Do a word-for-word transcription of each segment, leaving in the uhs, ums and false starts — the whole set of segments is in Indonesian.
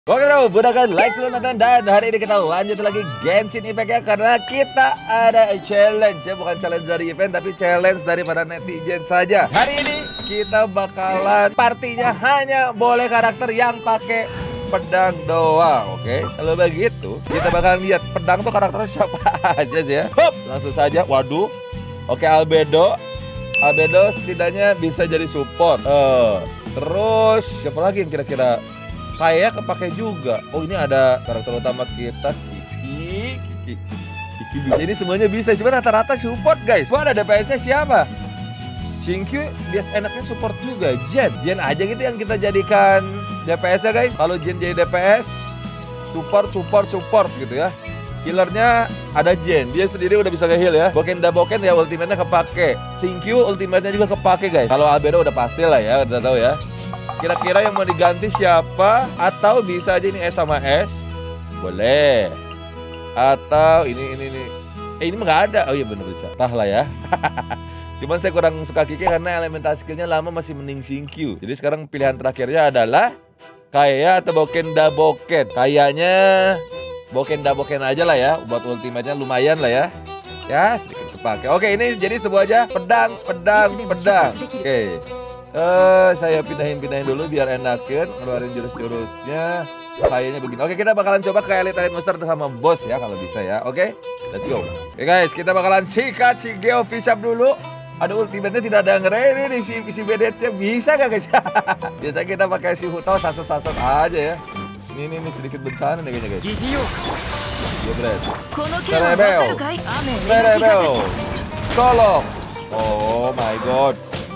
Oke bro, budakan like sebelum nonton. Dan hari ini kita lanjut lagi Genshin Impact ya. Karena kita ada challenge ya. Bukan challenge dari event, tapi challenge daripada netizen saja. Hari ini kita bakalan partinya hanya boleh karakter yang pakai pedang doang. Oke, kalau begitu kita bakalan lihat pedang tuh karakternya siapa aja sih ya. Hop, langsung saja. Waduh. Oke, Albedo. Albedo setidaknya bisa jadi support. uh, Terus siapa lagi yang kira-kira kayak kepake juga? Oh, ini ada karakter utama kita, Kiki. Kiki, Kiki bisa. Ini semuanya bisa, cuma rata-rata support guys. Gua ada D P S-nya siapa? Shinkyu dia enaknya support juga. Jen, Jen aja gitu yang kita jadikan D P S-nya guys. Kalau Jen jadi D P S, support, support, support gitu ya. Healernya ada Jen, dia sendiri udah bisa nge-heal ya. Boken da Boken ya ultimate-nya kepake. Shinkyu ultimate-nya juga kepake guys. Kalau Albedo udah pasti lah ya, udah tahu ya. Kira-kira yang mau diganti siapa? Atau bisa aja ini S sama S? Boleh. Atau ini ini ini. Eh ini mah nggak ada. Oh iya bener bisa. Tah lah ya. Cuman saya kurang suka Kiki karena elemental skillnya lama masih mending Shinkyu. Jadi sekarang pilihan terakhirnya adalah kayak atau Boken da Boken. Kayaknya Boken da Boken aja lah ya. Buat ultimate-nya lumayan lah ya. Ya sedikit kepake. Oke, ini jadi sebuah aja pedang, pedang, pedang. Oke. Uh, saya pindahin-pindahin dulu biar enakin ngeluarin jurus-jurusnya. Kayaknya begini. Oke, kita bakalan coba ke Elite Elite Monster sama bos ya kalau bisa ya. Oke, let's go. Oke guys, kita bakalan sikat si Geo Fishap dulu. Ada ultimate-nya tidak ada ngereni nih si, si B D T. Bisa gak guys? Biasa kita pakai si Hutao sasat-sasat aja ya. Ini, ini, ini sedikit bencana nih kayaknya guys. Yo bread. Cerebel. Cerebel. Solo. Oh my god.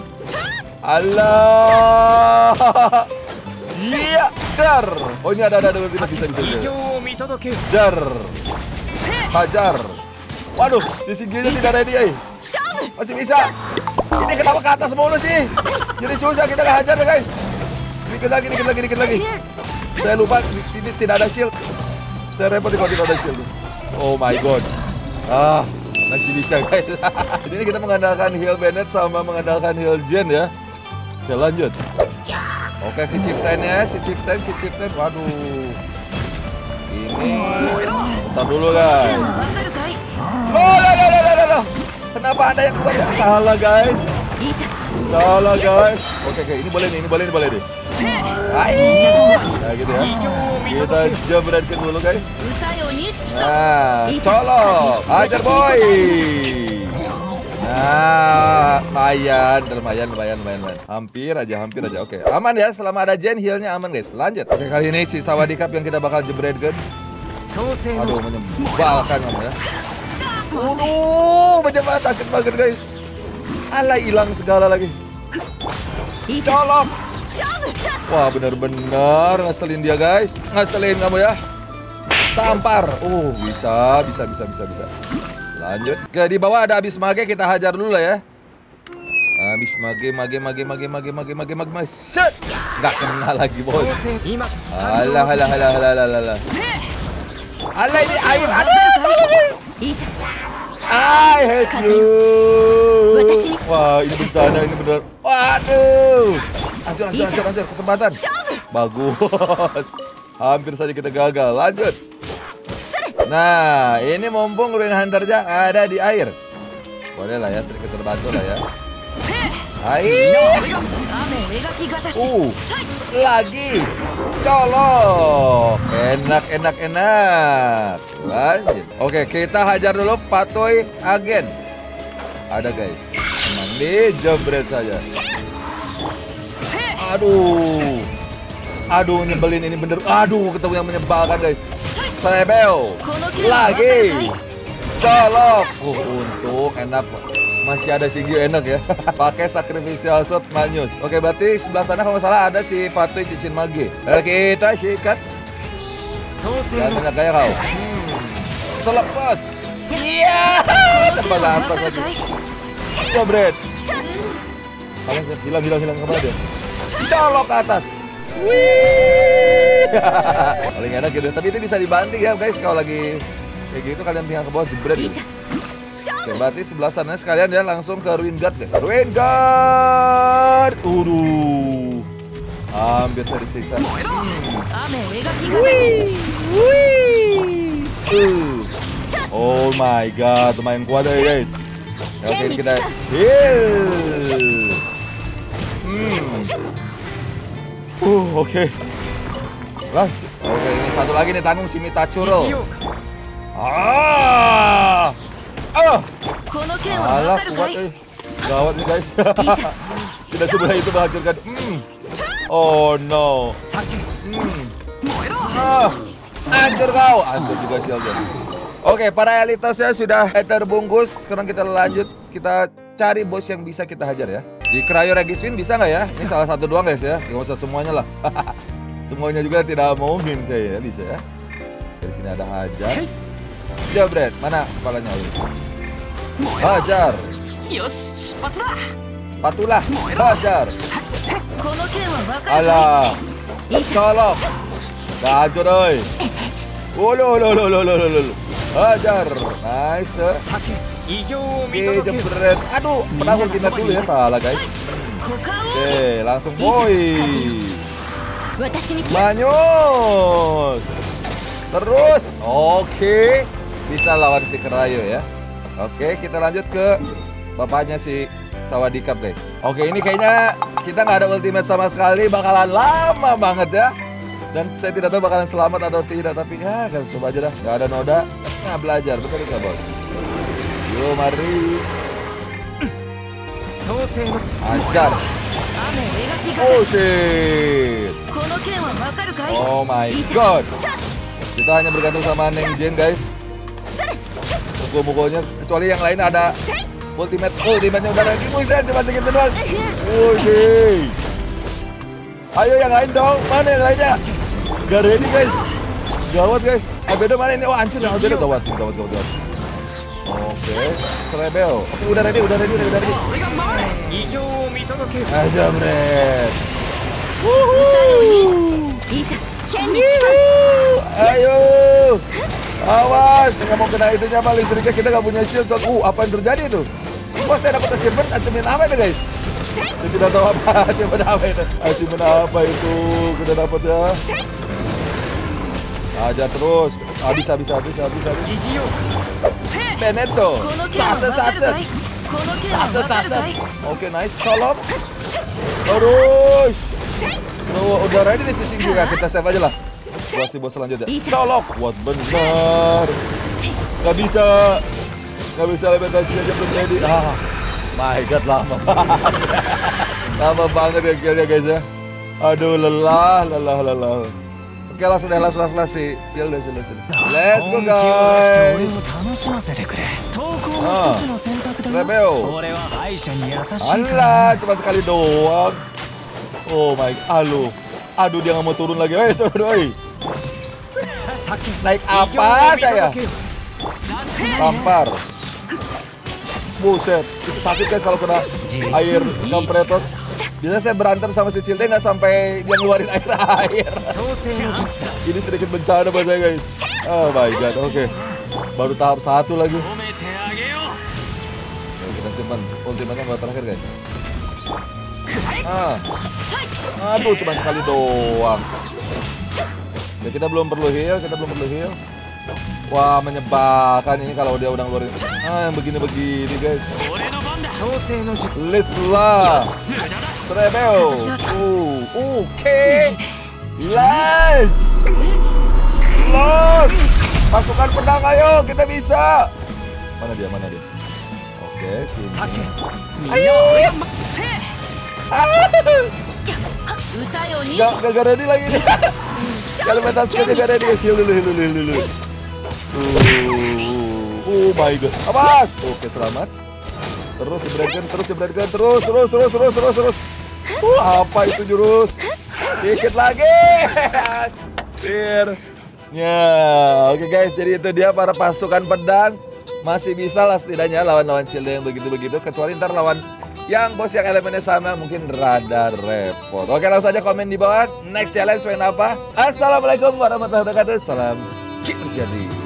Allah. Iya, dar. Oh ini ada ada ada bisa bisa bisa. Dar. Hajar. Waduh, di sini tidak ada dia. Masih bisa. Ini kenapa ke atas mulu sih? Jadi susah kita nggak hajar ya guys. Dikit lagi, dikit lagi, dikit lagi. Saya lupa ini tidak ada shield. Saya repot kalau tidak ada shield. Oh my god. Ah, masih bisa guys. Jadi ini kita mengandalkan heal Bennett sama mengandalkan heal Jen ya. Oke lanjut. Oke si Chieftain-nya, si Chieftain, si Chieftain. Waduh. Ini. Bentar dulu guys. Oh, loh, loh, loh, loh, loh. Kenapa ada yang keluar ya? Salah guys. Salah guys. Oke, oke, ini boleh nih, ini boleh, ini boleh deh. Ayo. Nah gitu ya. Kita jebretkan dulu guys. Nah, colok. Ajar boy. Nah, lumayan, lumayan, lumayan, lumayan, lumayan. Hampir aja, hampir aja. Oke, aman ya. Selama ada Jen, healnya aman guys. Lanjut. Oke, kali ini si Sawadee Cup yang kita bakal jebretkan. Aduh, menyebalkan kamu ya. Aduh, menjebak sakit banget guys. Alah, hilang segala lagi. Colok. Wah, benar-benar ngeselin dia guys. Ngeselin kamu ya. Tampar. Oh, bisa, bisa, bisa, bisa, bisa. Lanjut. Oke, di bawah ada abis mage, kita hajar dulu lah ya. Abis mage, mage, mage, mage, mage, mage, mage, mage, mage. Set. Gak kena lagi bos. Alah, alah, alah, alah, alah, alah. Alah ini air. Aduh. I hate you. Wah, ini bencana, ini bener. Waduh. Hancur, hancur, hancur, hancur. Kesempatan. Bagus. Hampir saja kita gagal. Lanjut. Nah, ini mumpung Ruin Hunter-nya ada di air. Boleh lah ya, sedikit terbantu lah ya. Air. Uh, lagi. Colok. Enak, enak, enak. Lanjut. Oke, kita hajar dulu Patoy Agen. Ada guys. Mandi jebret saja. Aduh. Aduh, nyebelin ini bener. Aduh, ketemu yang menyebalkan guys. Cerebel. Lagi. Colok. Uh, untung enak. Masih ada Shingyu enak ya. Pakai sacrificial sword Manius. Oke, berarti sebelah sana kalau nggak salah ada si Patoy Cincin Mage. Oke, kita sikat. Jangan banyak gaya kau. Hmm. Terlepas. Iya. Terbang ke atas lagi. Jebret. Kalian hilang, hilang, hilang kemana dia? Colok ke atas. Wih. Paling enak gitu. Tapi itu bisa dibanting ya guys. Kalau lagi kayak gitu kalian tinggal ke bawah jebret gitu. Oke, berarti sebelah sana sekalian ya langsung ke Ruin Guard guys. Ruin Guard. Uduh. Hampir saya disiksa. Hmm. 雨描き Wih, wih. Uh. Oh my god, lumayan kuat ya guys. Oke, kita heal. Hmm. Uh, oke. Okay. Lanjut. Oke, ini satu lagi nih tanggung si Mitachuro. Ah. Ah. Alah, kuat eh. Gawat nih guys. Tidak semudah itu menghancurkan. Hmm. Oh no. Hmm. Ah. Hancur kau. Hancur juga shieldnya. Oke, para elitosnya sudah terbungkus. Sekarang kita lanjut. Kita cari bos yang bisa kita hajar ya. Di Cryo Regiswin bisa nggak ya? Ini salah satu doang guys ya. Nggak usah semuanya lah. Semuanya juga tidak mungkin kayaknya bisa ya. Dari sini ada hajar. Jabret, mana kepalanya? Hajar. Spatula. Hajar. Alah. Colok. Hancur oi. Olo lo lo lo lo lo. Hajar. Nice. Oke, jebret. Aduh, pernah ultimate dulu ya, salah guys. Oke, langsung boy. Manyus. Terus. Oke. Bisa lawan si Cryo ya. Oke, kita lanjut ke bapaknya si Sawadicap guys. Oke, ini kayaknya kita nggak ada ultimate sama sekali. Bakalan lama banget ya. Dan saya tidak tahu bakalan selamat atau tidak. Tapi ya, kan coba aja dah. Nggak ada noda. Nah, belajar. Betul nggak bos? Yo, mari. Ajar. Oh shit. Oh my god. Kita hanya bergantung sama Neng Jen guys. Mukul-mukulnya. Kecuali yang lain ada ultimate. Ultimate-nya udah lagi. Buset, coba sedikit doang. Oh shit. Ayo yang lain dong. Mana yang lainnya? Gak ready guys. Gawat guys. Albedo mana ini? Oh hancur ya Albedo. Gawat, gawat, gawat, gawat. Oke, Rebel. Oke, udah ready, udah ready, udah ready. Aja Bret. Ayo. Awas, nggak mau kena itunya malah listriknya, kita nggak punya shield. Uh, apa yang terjadi itu? Wah, saya dapat achievement, achievement apa itu guys? Saya tidak tahu apa achievement apa itu. Achievement apa itu kita dapat ya? Aja terus. Habis, habis, habis, habis, habis. Benetto. Saset, saset. Saset, saset. Oke, nice. Colok. Terus. Tuh, udah ready nih si Shinji ya. Kita save aja lah. Buat si bos selanjutnya. Colok. What benar. Gak bisa. Gak bisa lementasi aja belum ready. Ah, my god, lama banget. Lama banget ya killnya guys ya. Aduh, lelah, lelah, lelah. Oke, langsung deh, langsung langsung si chill deh, chill deh, chill. Let's go guys. Ah, Rebel. Alah, cuma sekali doang. Oh my, aduh, aduh dia nggak mau turun lagi, eh turun, oi. Naik apa saya? Tampar. Buset, itu sakit guys kalau kena air kompresor. Biasanya saya berantem sama si Cilte nggak sampai dia ngeluarin air air. Ini sedikit bencana buat saya guys. Oh my god, oke. Okay. Baru tahap satu lagi. Oke, kita simpan ultimate-nya buat terakhir guys. Ah. Aduh, cuma sekali doang. Ya, kita belum perlu heal, kita belum perlu heal. Wah, menyebalkan ini kalau dia udah ngeluarin. Ah, yang begini-begini guys. List lah. Rebel. Uh, oke. Okay. Last. Lost. Pasukan pedang, ayo kita bisa. Mana dia? Mana dia? Oke, okay, sini. Ayo. Gak, gak, gak ready lagi nih. Kalau metasnya gak ready guys. Heal dulu, heal dulu, heal dulu. Uh, oh my god. Awas. Oke, selamat. Terus jebretkan, terus jebretkan, terus, terus, terus, terus, terus, terus. Uh, apa itu jurus? Dikit lagi. Cheer. Ya, oke guys, jadi itu dia para pasukan pedang. Masih bisa lah setidaknya lawan-lawan shield yang begitu-begitu. Kecuali ntar lawan yang bos yang elemennya sama mungkin rada repot. Oke, langsung aja komen di bawah. Next challenge pengen apa? Assalamualaikum warahmatullahi wabarakatuh. Salam Ki Bersiadi.